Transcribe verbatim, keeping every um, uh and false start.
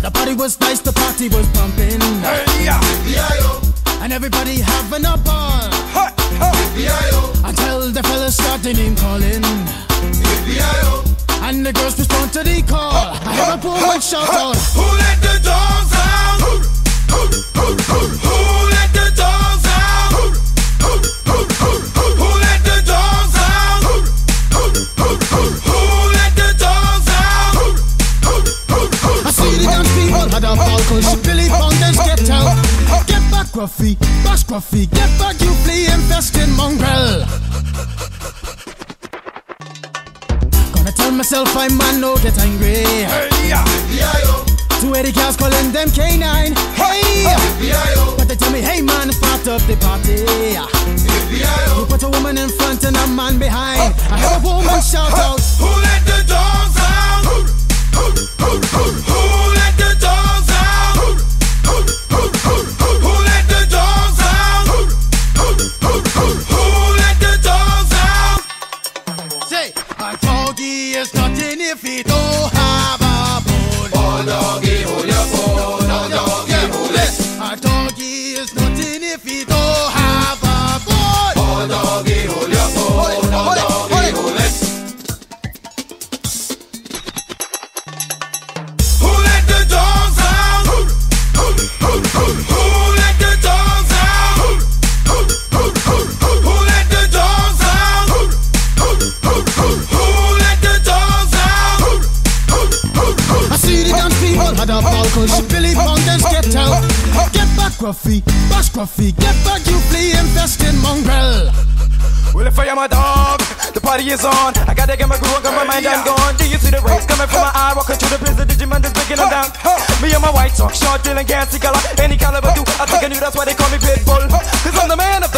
The party was nice, the party was pumping. Hey, yeah. And everybody having a ball. Hey, hey. Until the fellas start their name calling. And the girls respond to the call. I have a woman shout out, who let the dogs out? Who, who, who, who, who let the dogs out? Who, who, who, who, who let the dogs out? Who, who, who, who, who let the dogs out? Who, who, who, who, I see the dance people had a ball cause Billy Fountains get out. Get back Gruffy, bash Gruffy, get back you flea infested mongrel. Gonna tell myself I man no get angry. hey, yeah. Two eighty cars calling them K nine. Hey, but they tell me, hey man, it's part of the party. You put a woman in front and a man behind. I have a woman shout out, who let the dogs out? Who, who, who, who, who let the dogs out? Who, who, who, who, who let the dogs out? Who, who, who, who, who let the dogs out? say, a doggy is nothing if he don't have a bone. Oh doggy, hold your bone. Oh doggy, hold it. A doggy is nothing if he don't have a bone. Oh doggy, hold your bone. Oh doggy, hold it. Who let the dogs out? Who, who, who, who, who let the dogs out? Who, who, who, who, who let the dogs out? Who, who, who, who, who let the dogs out? Who, who, who, who, I see the dance people had a ball cause Billy Fountains get out. Get back Gruffy, bash Gruffy, get back you flea infested mongrel. Well, if I am a dog, the party is on. I gotta get my groove on, got my mind, I'm gone. Do you see the rays coming from my eye? Walking through the prison, Digimon is breaking them down. Me and my white talk, short, dealing, can't see color. Any caliber do, I think I knew that's why they call me Pitbull. Cause I'm the man of